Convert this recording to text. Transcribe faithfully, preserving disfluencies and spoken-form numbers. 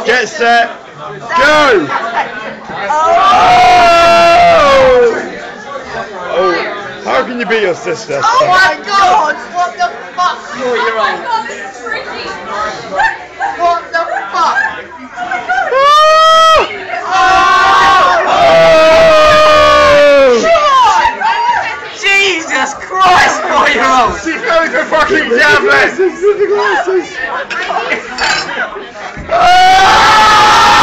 Get set. Go! Oh! Oh! How can you beat your sister? Oh my God! What the fuck? Four year Oh my old. God, this is freaky. What the fuck? Jesus Christ, four year old. She's going for fucking Javelin!